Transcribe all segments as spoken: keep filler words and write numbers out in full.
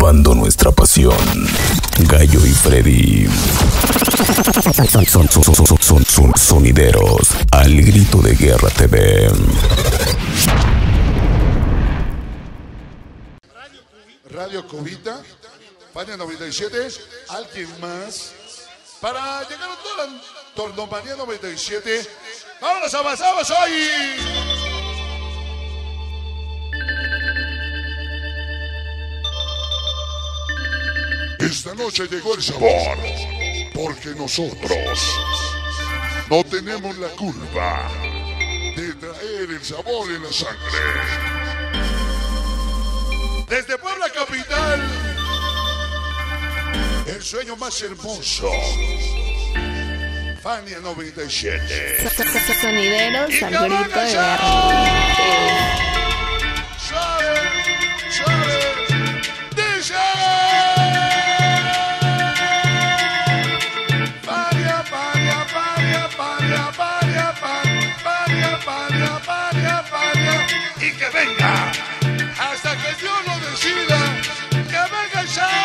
reavivando nuestra pasión. Gallo y Freddy son, son, son, son, son, son sonideros al grito de guerra T V. Radio Cubita, Fania noventa y siete, alguien más. Para llegar a toda la Tornomanía noventa y siete, ¡vámonos, avanzamos hoy! Esta noche llegó el sabor, porque nosotros no tenemos la culpa de traer el sabor en la sangre. Desde Puebla capital, el sueño más hermoso, Fania noventa y siete. Sonideros al grito de guerra. Suave, suave, dice. Fania, Fania, Fania, Fania, Fania, Fania, Fania, Fania, Fania. Y que venga, hasta que Dios lo decida, que venga el show.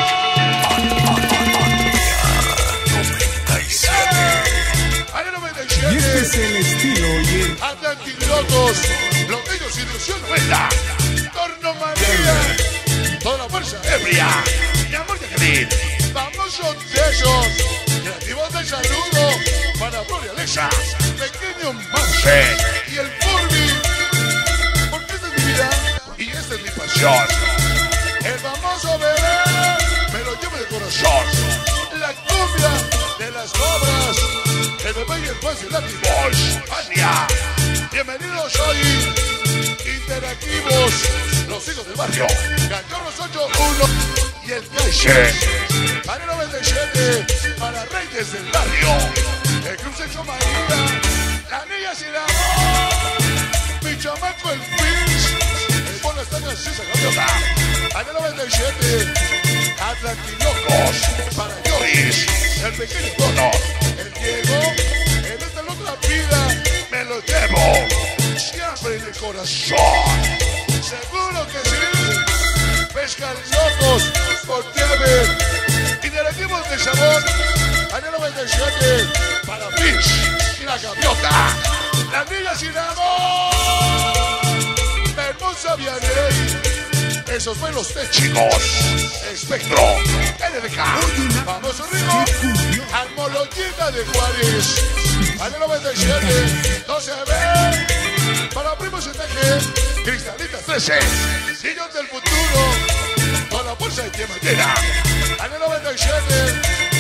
Y este es el estilo y el... Atlantilocos, los bellos ilusión vuelta, Tornomanía, toda la fuerza ebria, mi amor de Jalín, famosos de esos, creativos del saludo, para Gloria Alexa, pequeño Mouse y el Furby, porque esta es mi vida y esta es mi pasión. El famoso bebé, me lo llevo de corazón, la cumbia de las cobras, el bebé y el juez de Latin Boys, Fania. Bienvenidos hoy, interactivos, los hijos del barrio, Cachorros ocho uno y el Cache. Para noventa y siete, para Reyes del Barrio, el Cruz Hecho María, la niña sin amor, mi chamaco el Pins, el Bono está en esa gaviota. Para noventa y siete, Atlantilocos, para Joris, el pequeño Tono, el Diego, en esta otra vida me lo llevo siempre en el corazón. Seguro que sí. Pescan locos por nieve. Interactivos de sabor. Año noventa y siete para Fish y la gaviota. La niña sin amor. Hermosa Vianey. Esos buenos té chicos. Espectro. L D K. Famoso Rigo. Almoloquita de Juárez. Año noventa y siete. No se ve. Para Primos T G. Cristalitas trece. Niños del futuro. Con la fuerza de Yemayera. Año noventa y siete.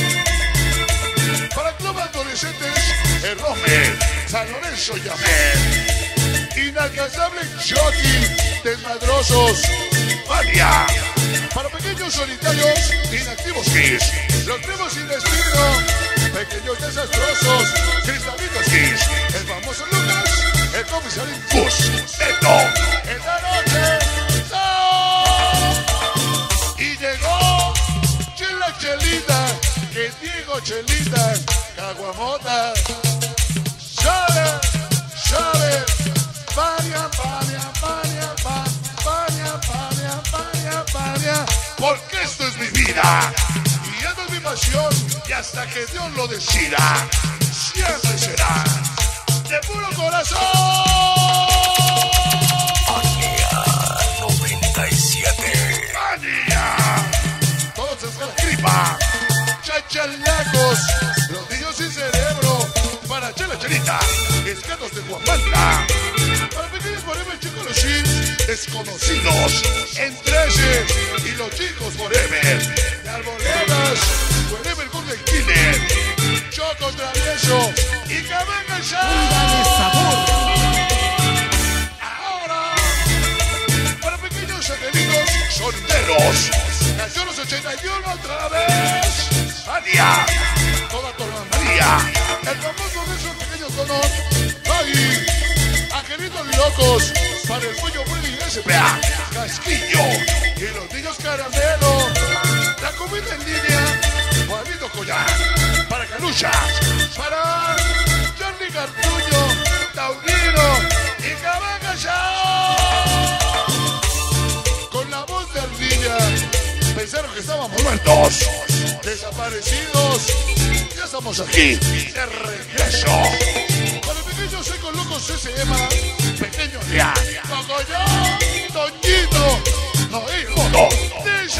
Para Club Adolescentes. El Rome. San Lorenzo Llamé. Inalcanzable Jockey. Desmadrosos. Fania. Para pequeños solitarios, inactivos Kiss, los primos sin destino, pequeños desastrosos, cristalitos Kiss, el famoso Lucas, el comisario Infus, Eto, en la noche, ¡no! Y llegó Chela Chelita, que digo Chelita, Caguamota, Chale, Chale, Fania, Fania, Fania, Fania, Fania, Fania, Fania, porque esto es mi vida y esto es mi pasión y hasta que Dios lo decida siempre será de puro corazón. Fania noventa y siete. Fania, todos es la gripa, chachalacos, los niños sin cerebro, para Chela Chelita, escatos de Guamanta, para pequeños forever chicos los sin desconocidos, en trece y los chicos forever, de Arboledas, forever con el killer, Choco Travieso y que venga el show. Ahora, para pequeños angelitos solteros, Cachorros ochenta y uno otra vez, Fania, toda Tornomanía, el famoso de esos pequeños tonos, ay, angelitos locos, para el pollo Freddy S P A, Casquillo y los niños caramelo, la comida en línea, Juanito Collar, para Caluchas, para Johnny Gartuño, Taurino y Cabaca Show, con la voz de Ardilla, que estábamos muertos, desaparecidos. Ya estamos aquí, de regreso. Para el pequeño seco loco C C M, pequeño ya, Cocoyo, Toñito, no hijo, no, dice.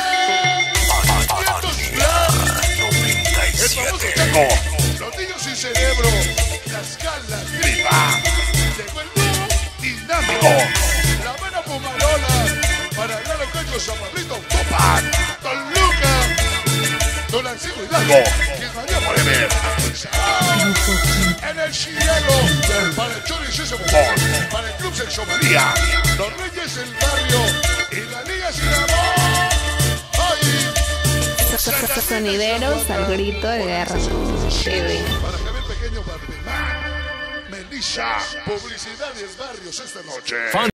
El famoso Chaco, los niños sin cerebro, las galas gripa. Llegó el dúo dinámico, la buena Pumarola, para el Lalo Cacho, San Pablito, Topan, Don Luca, Don Ancillo Hidalgo, que es María Forever. En el cielo, para el Chori César Bombón, para el Club Sexomanía, los Reyes del Barrio y la Liga Sin Amor. ¡Ay! Sonideros al grito de guerra. Para Javier Pequeño Barbemán, Melissa, Publicidades Barrios esta noche.